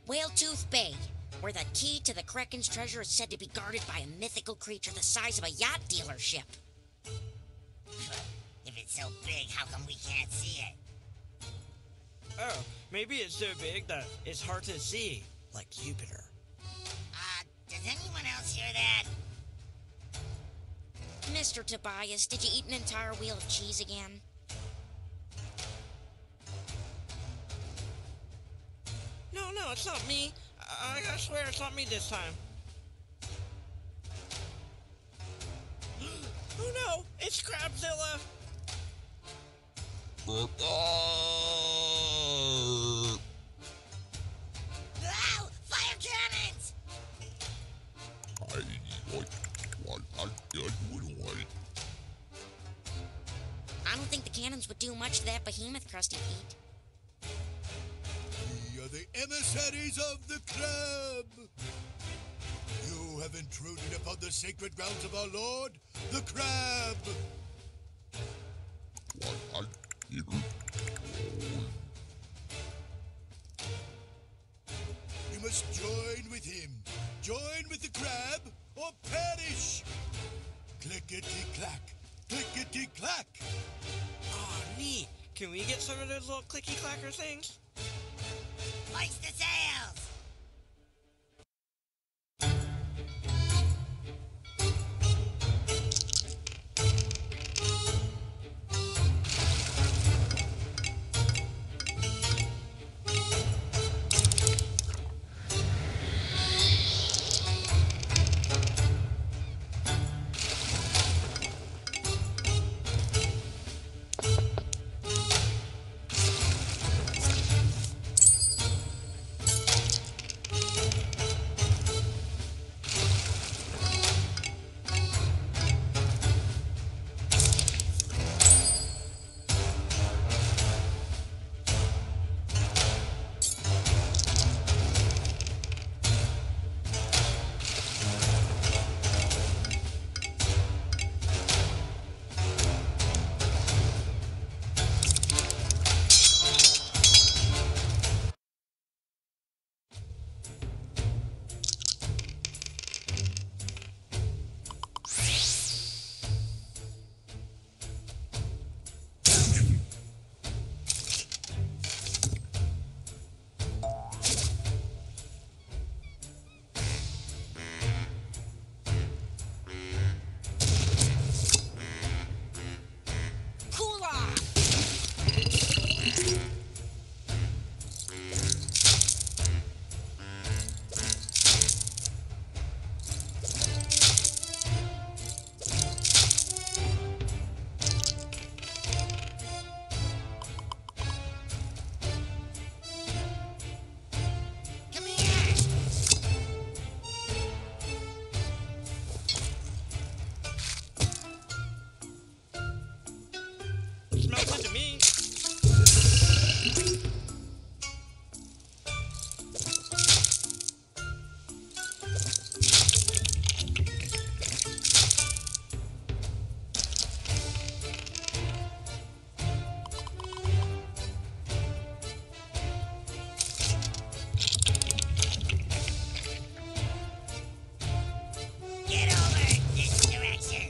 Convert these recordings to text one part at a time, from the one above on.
Whaletooth Bay, where the key to the Kraken's treasure is said to be guarded by a mythical creature the size of a yacht dealership. If it's so big, how come we can't see it? Oh, maybe it's so big that it's hard to see, like Jupiter. Does anyone else hear that? Mr. Tobias, did you eat an entire wheel of cheese again? No, it's not me. I swear it's not me this time. Oh no, it's Crabzilla! Ow! Fire cannons! I don't think the cannons would do much to that behemoth, Krusty Pete. We are the emissaries of the crab. You have intruded upon the sacred grounds of our lord, the crab. You must join with him. Join with the crab or perish. Clickety-clack, clickety-clack. Aw, neat. Can we get some of those little clicky-clacker things? Hoist the sails! Smells good to me. Get over this direction!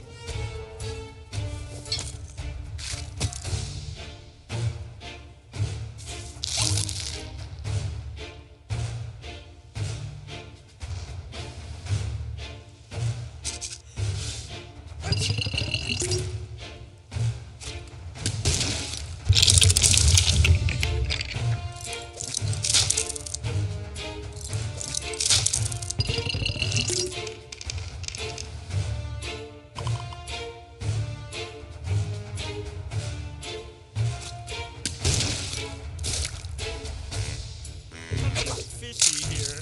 Fishy here.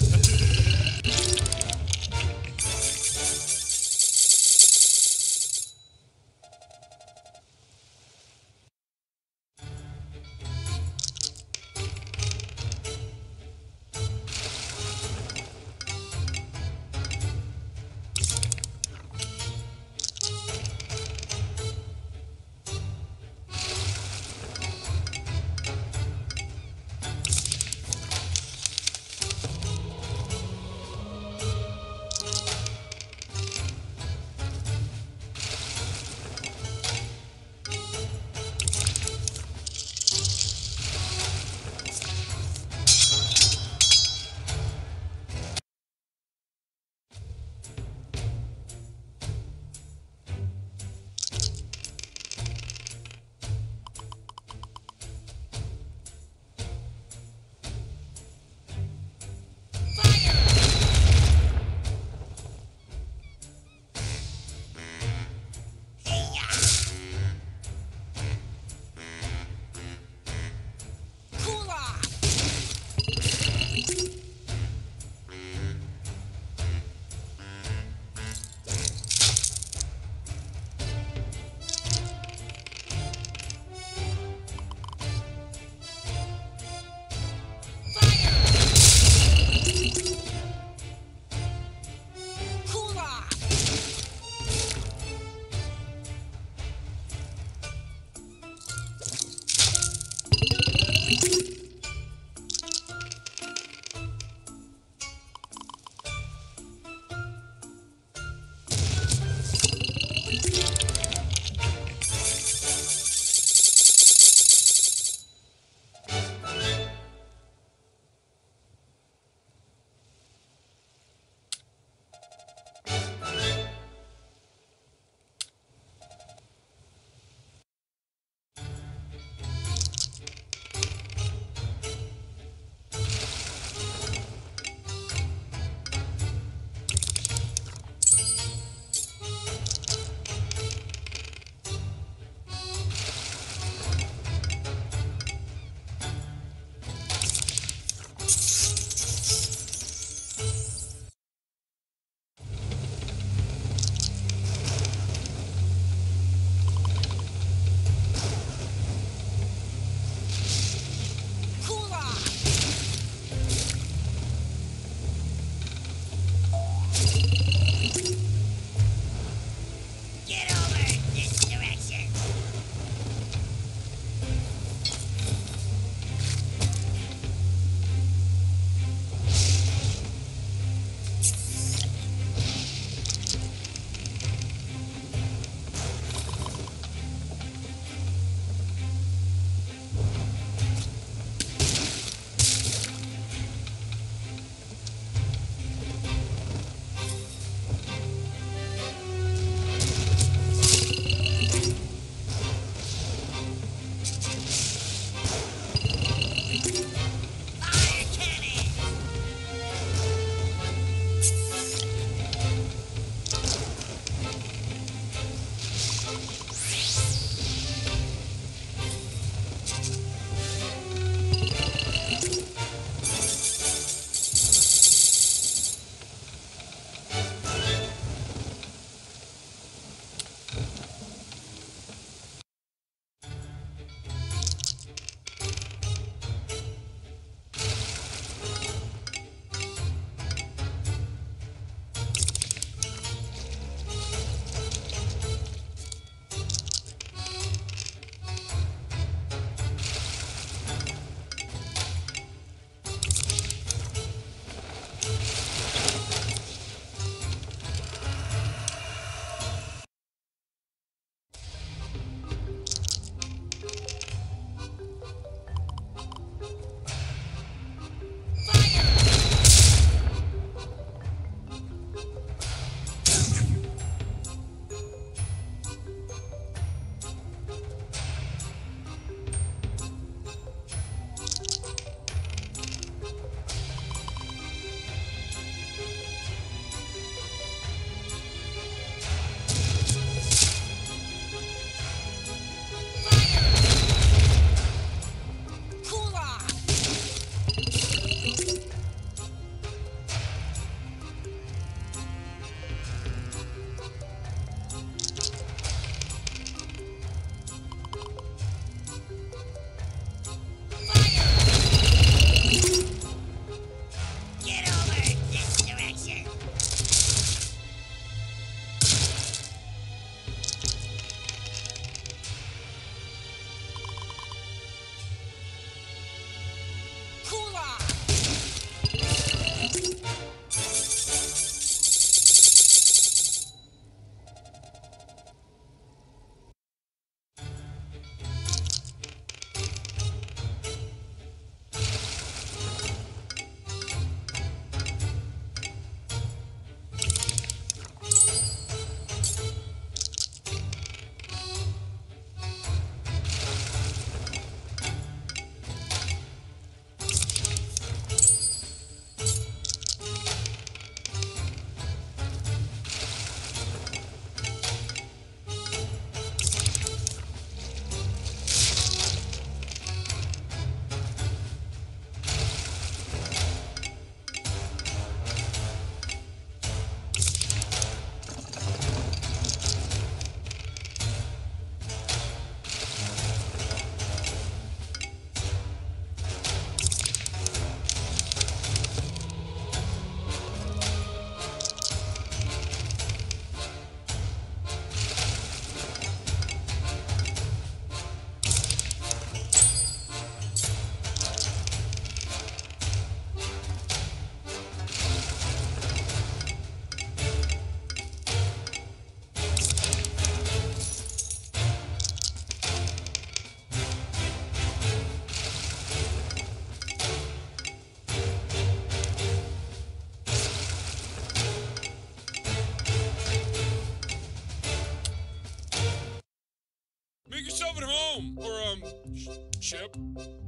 Chip.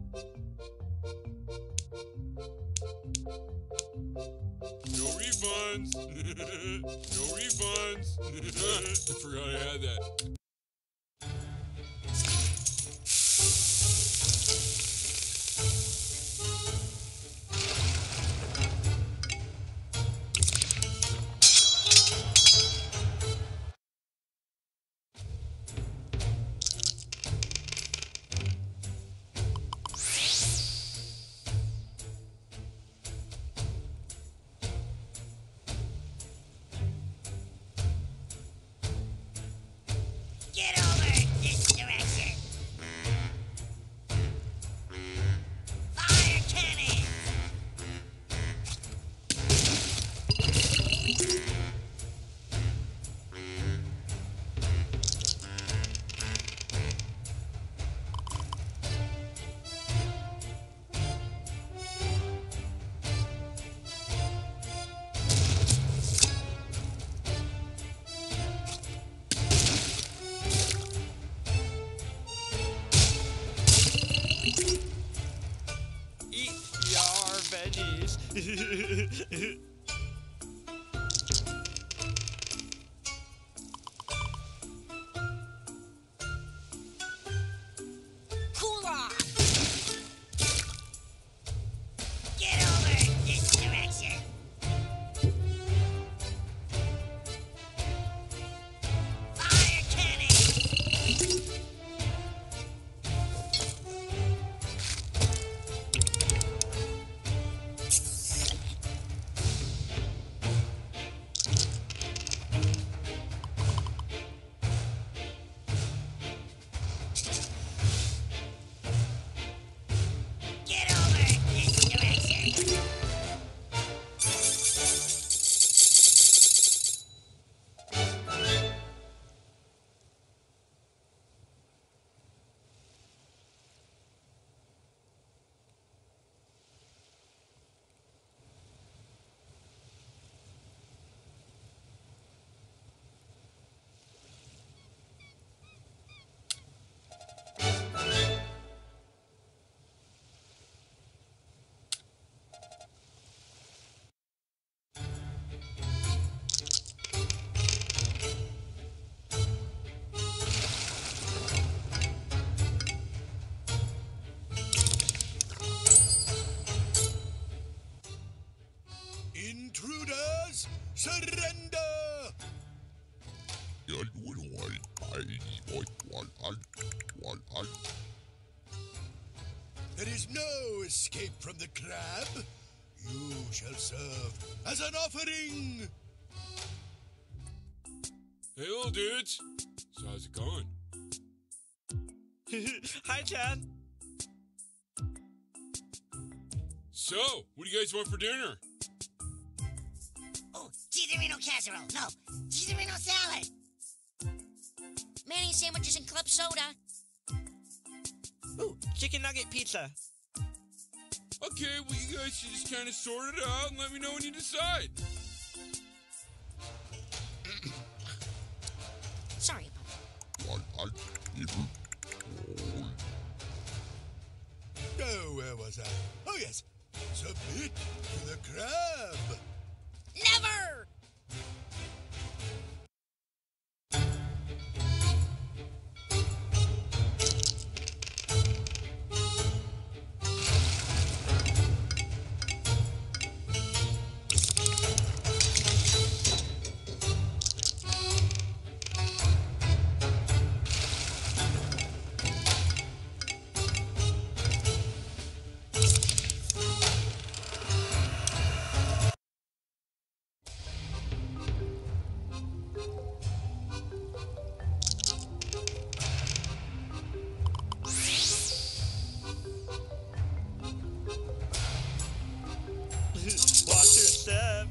No refunds. No refunds. I forgot I had that. Get over this direction. Fire cannon. Eat your veggies. Cool off! Get over this direction. Fire cannon. Get over this direction. Intruders, surrender! There is no escape from the crab. You shall serve as an offering. Hey, little dudes. So how's it going? Hi, Chad. So, what do you guys want for dinner? Oh, Cheeserino casserole. No, Cheeserino salad. Mayonnaise sandwiches and club soda. Ooh, chicken nugget pizza. Okay, well, you guys should just kind of sort it out and let me know when you decide. Sorry about Oh, where was I? Oh, yes. Submit to the crab. Never! Watch your step.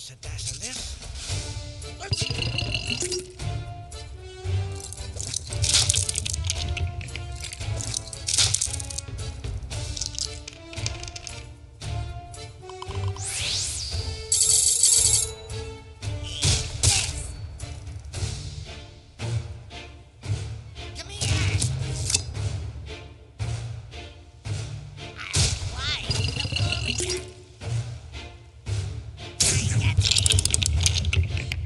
There's a dash of this. Come here. I'll fly to the floor with you. Get me.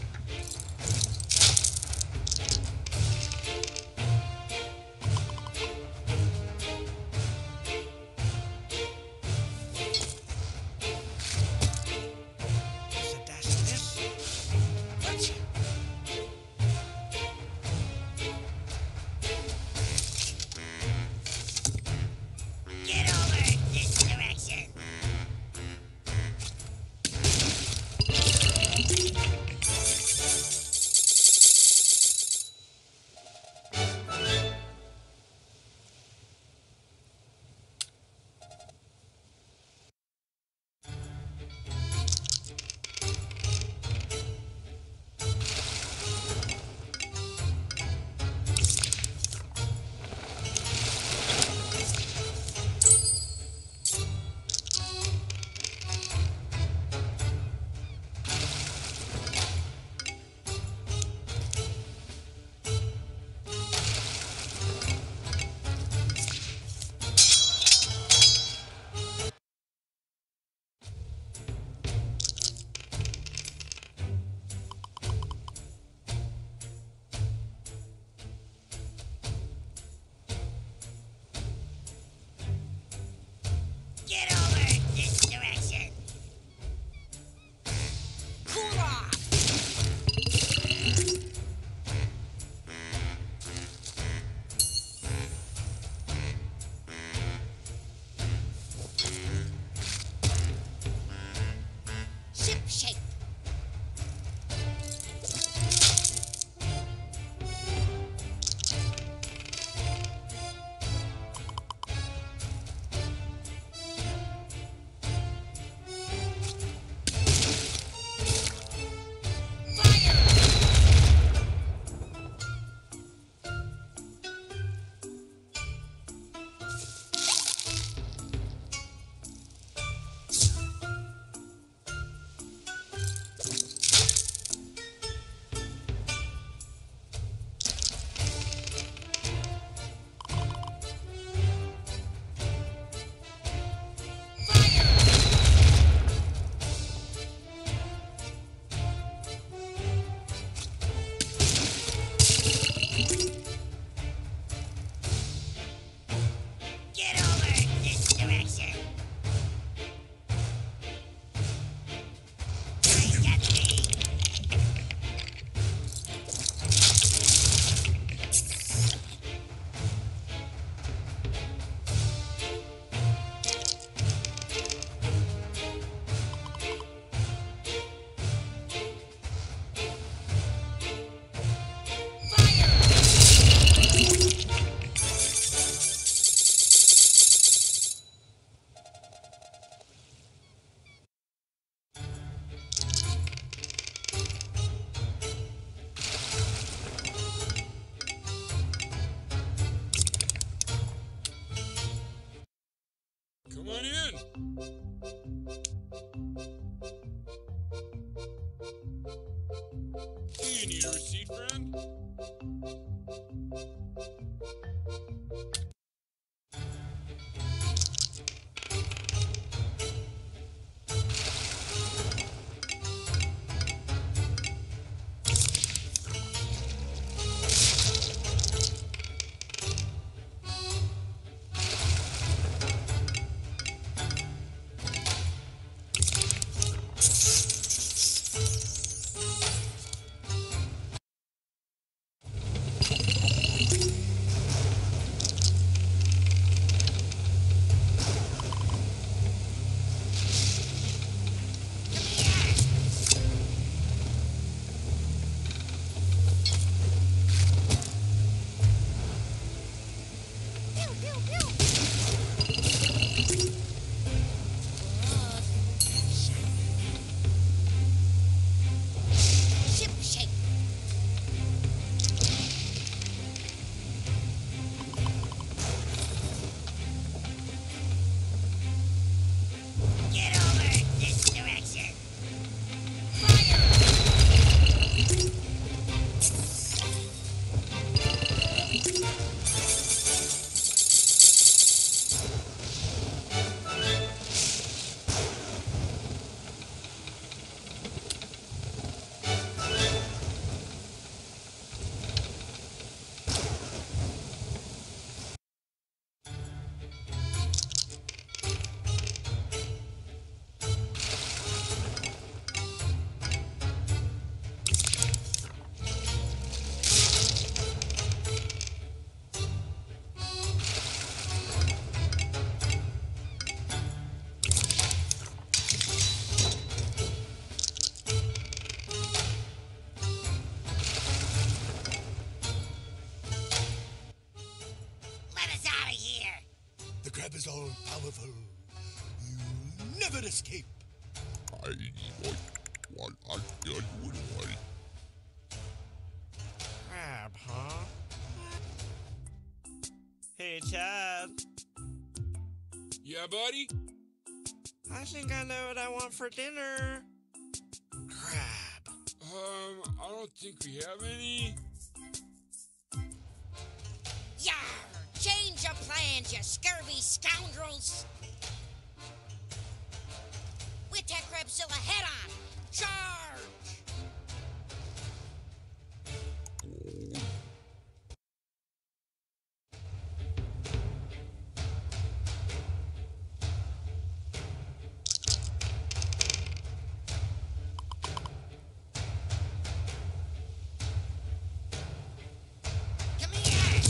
There's a dash of this. Get over this direction. Get over this direction. Cool off! Ship shape. Get over this direction. Get me. Come on in. Do you need a receipt, friend? crab is all powerful. You'll never escape. Crab, huh? Hey, Chad. Yeah, buddy? I think I know what I want for dinner. Crab. I don't think we have any. Yar! Change your plans, you scurvy scoundrels! With that Crabzilla, head on! Charge! Come here!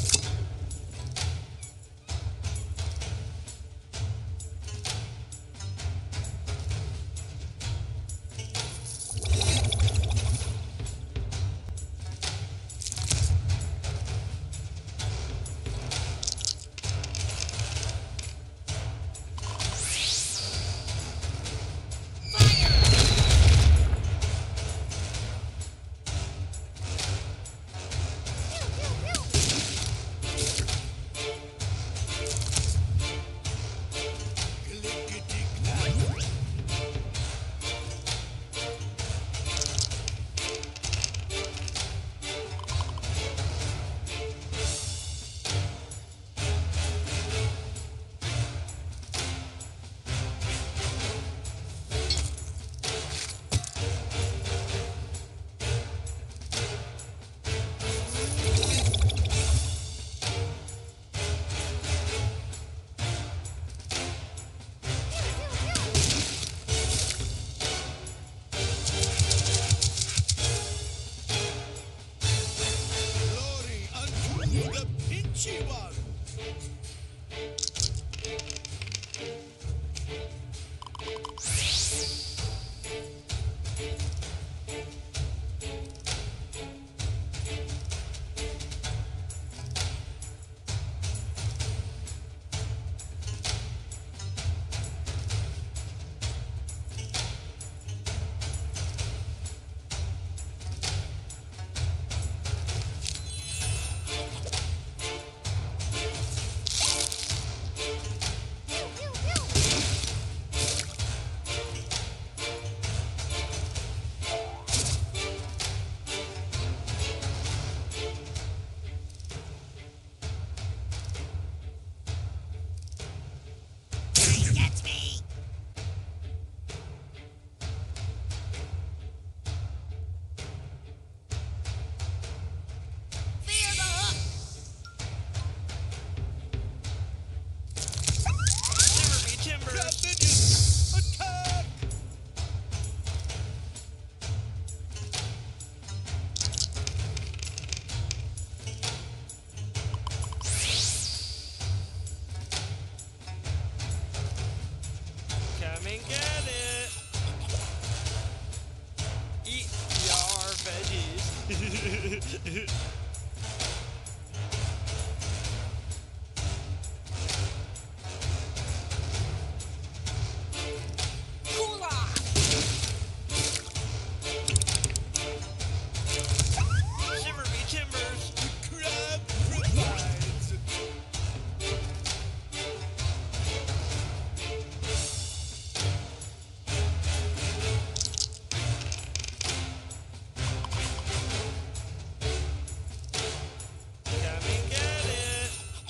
Glory unto the pinchy one. Get me! Fear the hook! Shiver me timbers. Crab minions, attack! Come and get it. Eat your veggies. Cool off! Shiver me timbers. Crab provides. Come and get it.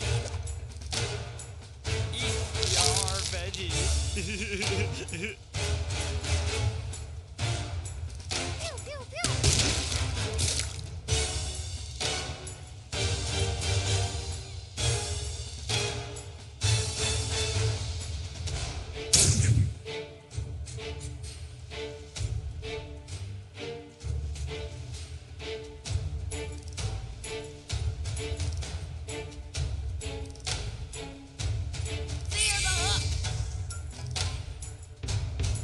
Eat your veggies. Fear the hook!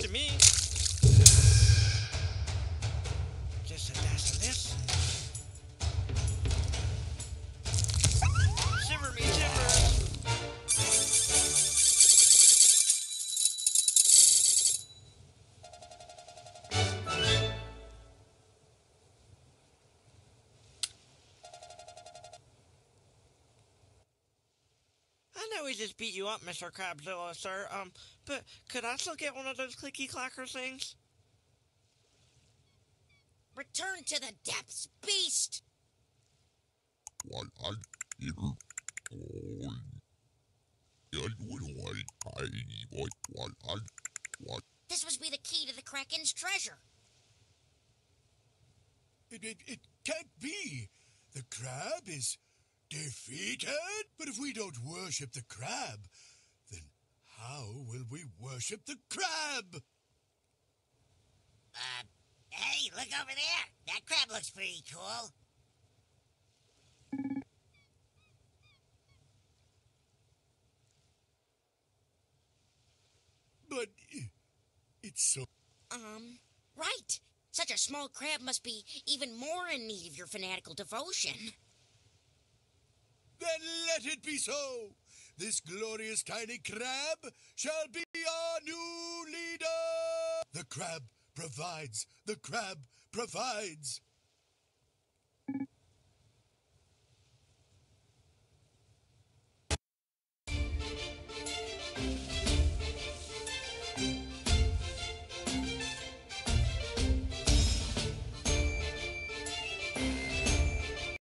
to me. Just a dash of this. Shiver me timbers. I know we just beat you up, Mr. Crabzilla, sir, but could I still get one of those clicky-clacker things? Return to the depths, beast! This must be the key to the Kraken's treasure. It can't be. The crab is defeated? But if we don't worship the crab, then how will we worship the crab? Hey, look over there. That crab looks pretty cool. But it's so... Right. Such a small crab must be even more in need of your fanatical devotion. Then let it be so. This glorious tiny crab shall be our new leader. The crab provides. The crab provides.